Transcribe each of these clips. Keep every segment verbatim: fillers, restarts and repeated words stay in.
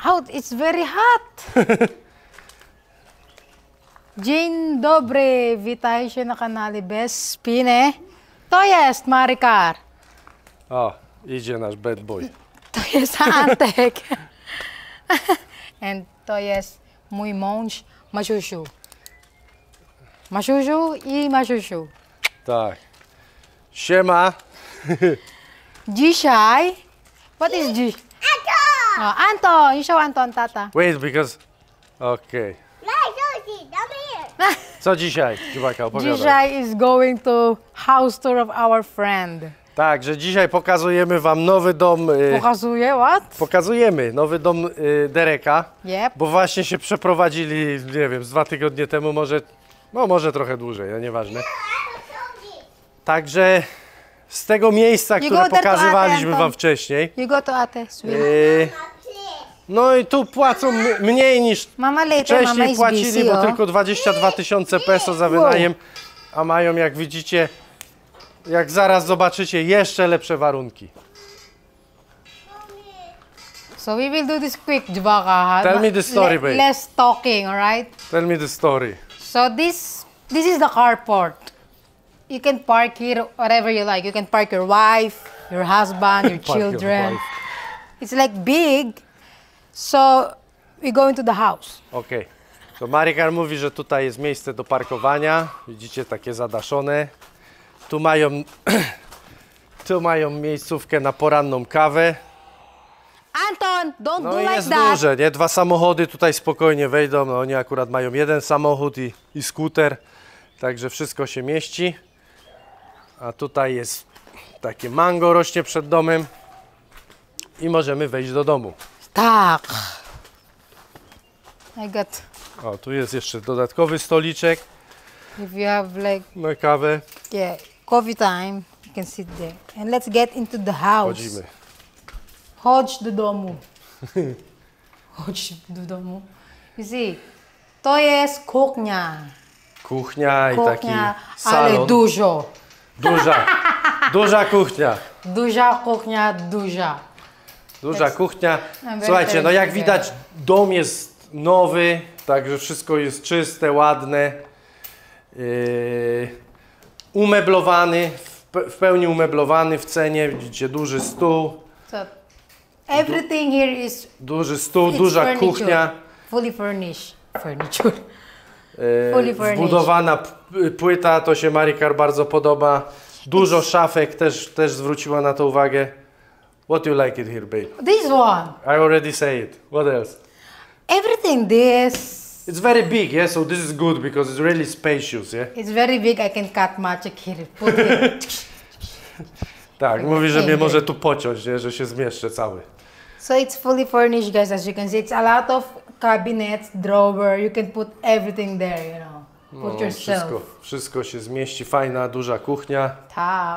Out, it's very hot. Dzień dobry, witajcie na kanale Bez Spiny. To jest Maricar. O, idzie nasz bad boy. To jest Antek. And to jest mój mąż Masiusiu. Masiusiu i Masiusiu. Tak. Siema. Dzisiaj, what is dziś? Anton! Oh, Anton, you show Anton, tata. Wait, because... Okej. Okay. Co dzisiaj, Dziubaka, opowiadaj. Dzisiaj is going to house tour of our friend. Tak, że dzisiaj pokazujemy wam nowy dom... Y, Pokazuje, what? pokazujemy nowy dom y, Dereka. Yep. Bo właśnie się przeprowadzili, nie wiem, z dwa tygodnie temu, może... No może trochę dłużej, no nieważne. Także z tego miejsca, You które go there to pokazywaliśmy Ate, wam wcześniej. You go to ate, sweet. Y, no i tu płacą m- mniej niż Mama later, mama wcześniej is płacili, busy, bo oh. tylko dwadzieścia dwa tysiące peso za wynajem, a mają, jak widzicie, jak zaraz zobaczycie, jeszcze lepsze warunki. So we will do this quick, Jubaka. Tell me the story, babe. Less talking, alright? Tell me the story. So this this is the carport. You can park here whatever you like. You can park your wife, your husband, your Park your children. wife. It's like big. So we go into the house. Okej. Okay. To Maricar mówi, że tutaj jest miejsce do parkowania. Widzicie, takie zadaszone. Tu mają, tu mają miejscówkę na poranną kawę. Anton, don't No do i like jest that. duże, nie? Dwa samochody tutaj spokojnie wejdą. No oni akurat mają jeden samochód i, i skuter. Także wszystko się mieści. A tutaj jest takie mango rośnie przed domem. I możemy wejść do domu. Tak. I got. O, tu jest jeszcze dodatkowy stoliczek If you have like na kawę. yeah coffee time, you can sit there. And let's get into the house. Chodzimy. Chodź do domu. Chodź do domu. You see, to jest kuchnia. Kuchnia i taki Kuchnia, salon. ale dużo. Duża, duża kuchnia. Duża kuchnia, duża. Duża kuchnia. very Słuchajcie, no jak fancy, widać, dom jest nowy, także wszystko jest czyste, ładne. Yy, umeblowany, w, pe- w pełni umeblowany w cenie. Widzicie, duży stół. So everything here is Duży stół, it's duża furniture. kuchnia. Fully furnished. Furniture. Yy, Fully furnished. wbudowana p- płyta, to się Maricar bardzo podoba. Dużo szafek, też, też zwróciła na to uwagę. What you like it here, babe? This one. I already say it. What else? Everything this. It's very big, yeah? So this is good because it's really spacious, yeah? It's very big. I can cut magic here. Put here. Tak, mówi, że mnie Ej, może tu pociąć, nie? Że się zmieszczę cały. So it's fully furnished, guys. As you can see, it's a lot of cabinets, drawer. You can put everything there, you know. Put No, yourself. wszystko, wszystko się zmieści, fajna, duża kuchnia. Tak.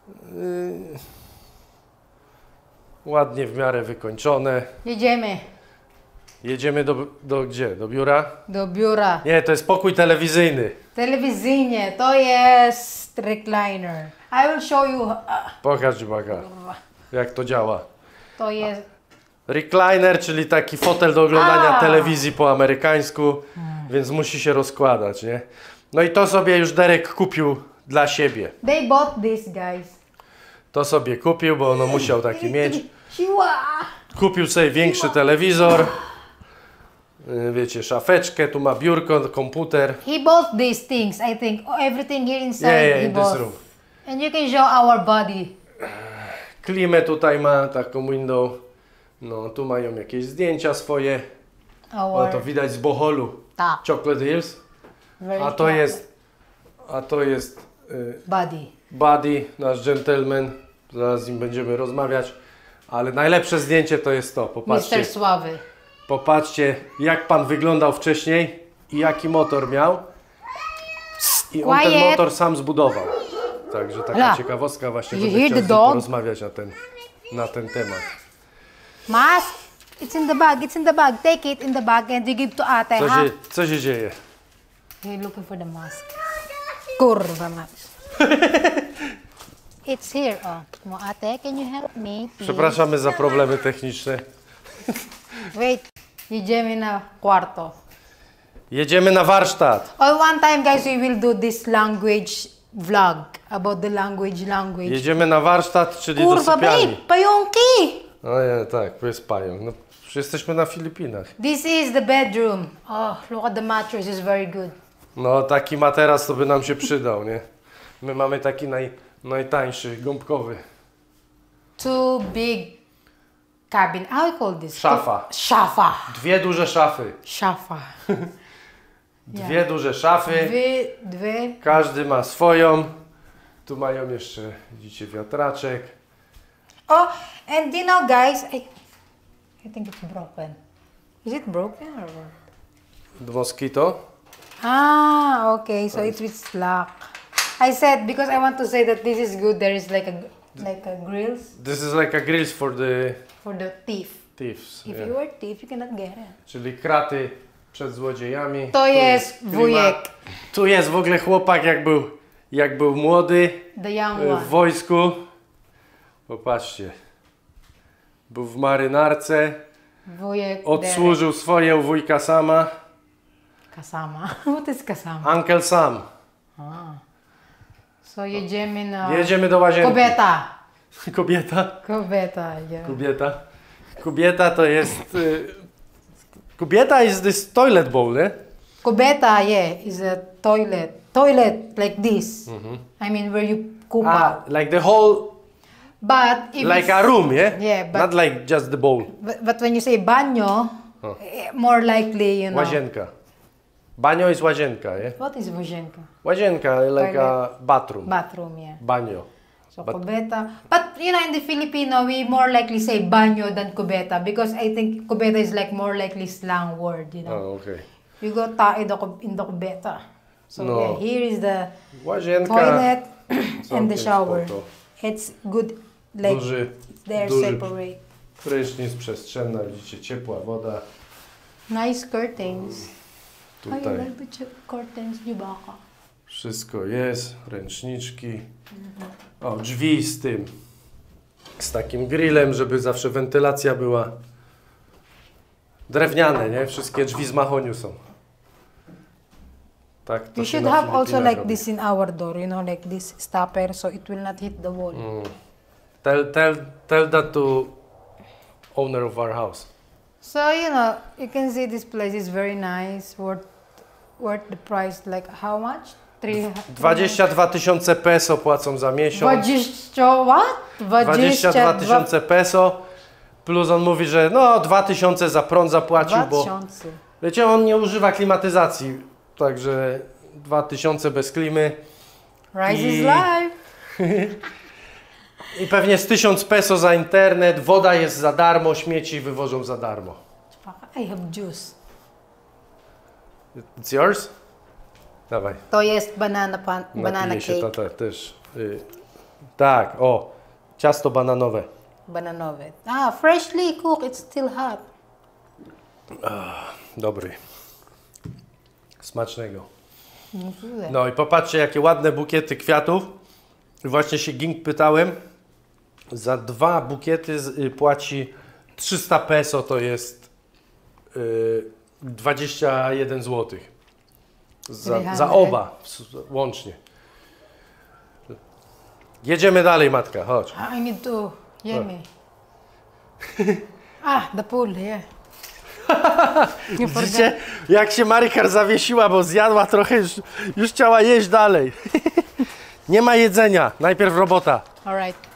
Ładnie w miarę wykończone. Jedziemy Jedziemy do, do gdzie? Do biura? do biura. Nie, to jest pokój telewizyjny. Telewizyjnie, to jest recliner. I will show you. Uh, Pokaż, Dziubaka, jak to działa. to jest. Recliner, czyli taki fotel do oglądania A. telewizji po amerykańsku, więc musi się rozkładać, nie? No i to sobie już Derek kupił dla siebie. They bought this, guys. To sobie kupił, bo ono musiał taki mieć. Siła. Kupił sobie większy telewizor. Yy, Wiecie, szafeczkę, tu ma biurko, komputer. He bought these things, I think. Oh, everything here inside Yeah, yeah, he in this bought. room. And you can show our body. Klimę tutaj ma, taką window. No, tu mają jakieś zdjęcia swoje. Our O, to widać z Boholu. tak. Chocolate Hills. Very A to jest, a to jest yy, body. Buddy, nasz gentleman. Zaraz z nim będziemy rozmawiać. Ale najlepsze zdjęcie to jest to. Popatrzcie, mister Suave. popatrzcie jak pan wyglądał wcześniej i jaki motor miał. I on ten Quiet. motor sam zbudował. Także taka Ela. ciekawostka właśnie, You będę hear chciał the z nim dog? porozmawiać na ten, na ten temat. Mask. It's in the bag. It's in the bag. Take it in the bag and you give to ate. Co ha? się, co się dzieje? You're looking for the mask. Kurwa mask. It's here. Oh, mo ate, can you help me, please? Przepraszamy za problemy techniczne. Wait, jedziemy na kwarto. Jedziemy na warsztat. Oh, one time, guys, we will do this language vlog about the language language. Jedziemy na warsztat, czyli do Kurwa, babe, sypialni. pająki! O nie, tak, to jest pająk. No, przecież jesteśmy na Filipinach. This is the bedroom. Oh, look at the mattress, it's very good. No taki materac to by nam się przydał, nie? My mamy taki naj, najtańszy, gąbkowy. Two big cabin. How you call this? Szafa. Szafa. Dwie duże szafy. Szafa. Dwie duże szafy. Dwie, dwie. Każdy ma swoją. Tu mają jeszcze, widzicie, wiatraczek. Oh, and you know, guys, I, I think it's broken. Is it broken or what? Mosquito. Ah, okay. So it was lock. I said because I want to say that this is good. There is like a like a grills This is like a grills for the for the thief. thieves. If Yeah. you are thief, you cannot get it. Czyli kraty przed złodziejami. To Tu jest klimat. wujek. Tu jest w ogóle chłopak, jak był, jak był młody The young w one. wojsku. Popatrzcie. Był w marynarce. Wujek. Odsłużył swoje u wujka Sama. Derek. Kasama. What is kasama? Uncle Sam. Ah. So jedziemy na... Jedziemy do łazienki. Kobieta. Kobieta. Kobieta, yeah. Kobieta. Kobieta to jest... Y, kobieta is this toilet bowl, nie? Kobieta, yeah, is a toilet. Toilet like this. I mean where you cook Ah, out. like the whole... But if Like it's- a room, yeah? Yeah, but- Not like just the bowl. But, but when you say banyo, eh, more likely, you know. Łazienka. Banio is łazienka, yeah? What is łazienka? Łazienka, like a bathroom. Bathroom, yeah. Banio. So But- kubeta. But you know, in the Filipino, we more likely say banyo than kubeta because I think kubeta is like more likely slang word, you know. Oh, okay. You go tae in the kub- in the kubeta. So No. yeah, here is the Łazienka. toilet and Całkiem the shower. spoko. It's good, like Duży, they're duży separate. prysznic, przestrzenna, widzicie, ciepła woda. Nice curtains. I Tutaj like the ch- curtains, di ba ka? wszystko jest, ręczniczki. O, drzwi z tym, z takim grillem, żeby zawsze wentylacja była. Drewniane, nie? Wszystkie drzwi z mahoniu są. Tak, to You się should na have also Filipinach like robi. this in our door, you know, like this stopper so it will not hit the wall. Mm. Tell, tell, tell that to owner of our house. So, you know, you can see this place is very nice, worth, worth the price, like how much? Three, dwadzieścia dwa tysiące peso płacą za miesiąc. dwadzieścia what? dwadzieścia dwa tysiące peso. Plus on mówi, że no dwa tysiące za prąd zapłacił, bo tysiące. wiecie, on nie używa klimatyzacji. Także dwa tysiące bez klimy. Rise I- is life. I pewnie z tysiąc peso za internet, woda jest za darmo, śmieci wywożą za darmo. I have juice. It's yours? Dawaj. To jest banana pan, banana Napije się cake. tata też. Y, tak, o. Ciasto bananowe. Bananowe. Ah, freshly cooked, it's still hot. Dobry. Smacznego. Mm. No i popatrzcie, jakie ładne bukiety kwiatów. I właśnie się Ging pytałem. Za dwa bukiety z, y, płaci trzysta peso, to jest y, dwadzieścia jeden złotych. Za, za trzysta. oba s- łącznie. Jedziemy dalej, matka, chodź. Ah, I need to yummy. Ah, the pool, yeah. You forgot. Widzicie, jak się Marikar zawiesiła, bo zjadła trochę, już, już chciała jeść dalej. Nie ma jedzenia, najpierw robota, All right.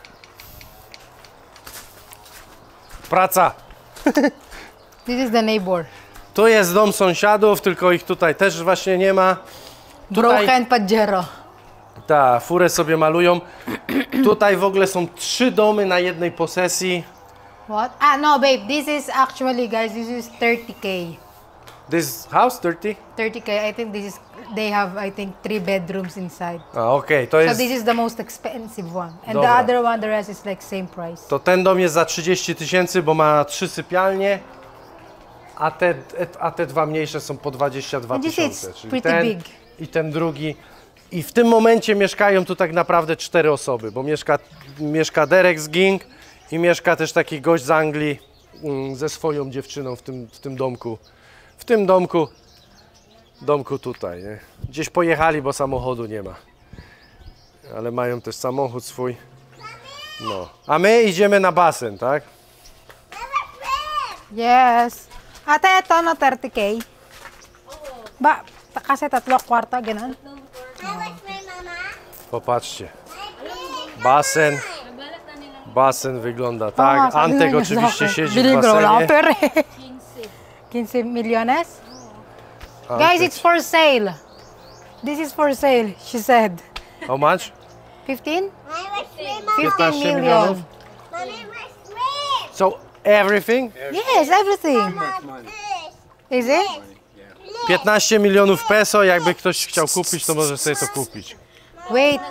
praca. This is the neighbor. Tu jest dom sąsiadów, tylko ich tutaj też właśnie nie ma. Tutaj, Broken Pajero. ta, furę sobie malują. Tutaj w ogóle są trzy domy na jednej posesji. What? Ah, no, babe. This is actually, guys, this is thirty K. This house thirty? thirty K. I think this is, they have, I think, three bedrooms inside. A, okej, to So jest, this is the most expensive one. And Dobra. the other one, the rest is like same price. to ten dom jest za trzydzieści tysięcy, bo ma trzy sypialnie. A te, a te dwa mniejsze są po dwadzieścia dwa And you see it's tysiące. Czyli pretty ten big. i ten drugi. I w tym momencie mieszkają tu tak naprawdę cztery osoby, bo mieszka, mieszka Derek z Ging i mieszka też taki gość z Anglii, mm, ze swoją dziewczyną w tym, w tym domku. W tym domku, domku tutaj, nie? Gdzieś pojechali, bo samochodu nie ma. Ale mają też samochód swój. No. A my idziemy na basen, tak? Yes. Ate, ito no thirty K. Ba, ta- kasi tatlo kwarta, ganun. Popatrzcie. Basen. Basen wygląda tak. Ah, sabi Antek nga niya oczywiście sa akin, siedzi w bili ko lang, basenie. pero fifteen millones? Guys, it's for sale. This is for sale, she said. How much? fifteen? piętnaście fifteen milionów? million. So everything? Yes, everything. Is it? piętnaście milionów peso. Jakby ktoś chciał kupić, to może sobie to kupić. Wait.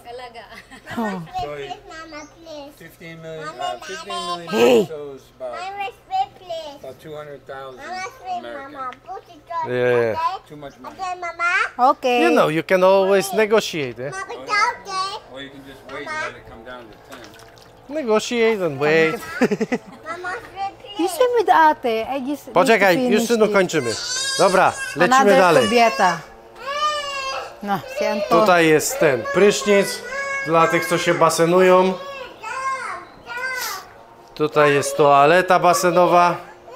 fifteen million, uh, fifteen million Hey. pesos, about, about two hundred thousand American. Yeah, yeah. Too much money. Okay. You know, you can always negotiate. Eh? Or you can just wait and let it come down to ten. Negotiate and wait. You swim with ate. I just need Poczekaj, to już finish synu this. kończymy. Dobra, lecimy Another dalej. kobieta. No, si Anton. Tutaj jest ten prysznic dla tych, co się basenują. Tutaj jest toaleta basenowa.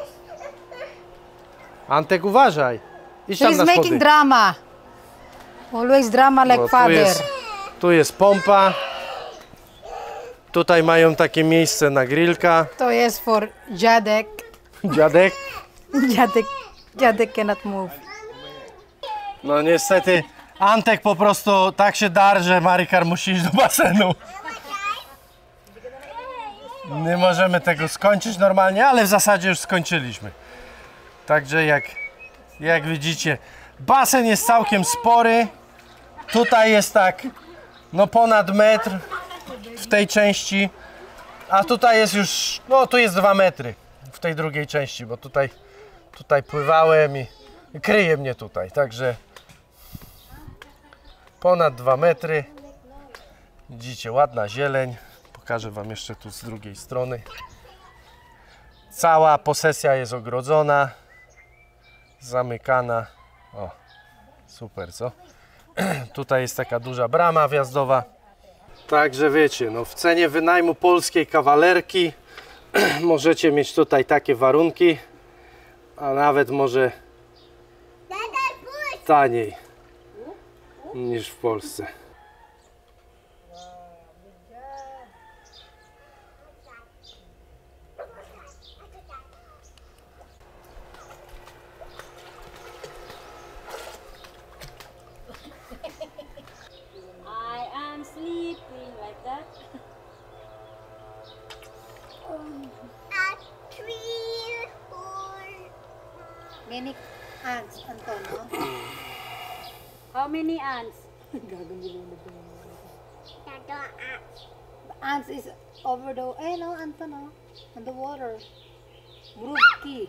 Antek, uważaj. Idź tam He's na making schody. drama. Always drama like No, tu, father. jest, tu jest pompa. Tutaj mają takie miejsce na grillka. To jest for Jadek. Dziadek. Jadek, Jadek cannot move. No niestety Antek po prostu tak się dar, że Marikar musi iść do basenu. Nie możemy tego skończyć normalnie, ale w zasadzie już skończyliśmy. Także jak, jak widzicie, basen jest całkiem spory. Tutaj jest tak, no ponad metr w tej części, a tutaj jest już, no tu jest dwa metry w tej drugiej części, bo tutaj, tutaj pływałem i kryje mnie tutaj, także ponad dwa metry. Widzicie, ładna zieleń. Pokażę wam jeszcze tu z drugiej strony. Cała posesja jest ogrodzona, zamykana. O, super, co? Tutaj jest taka duża brama wjazdowa. Także wiecie, no w cenie wynajmu polskiej kawalerki możecie mieć tutaj takie warunki, a nawet może taniej niż w Polsce. I am sleeping like that. Many ants, Anton, no? How many ants? Ants is over the, eh no, Anton, no? On the water. Mrówki.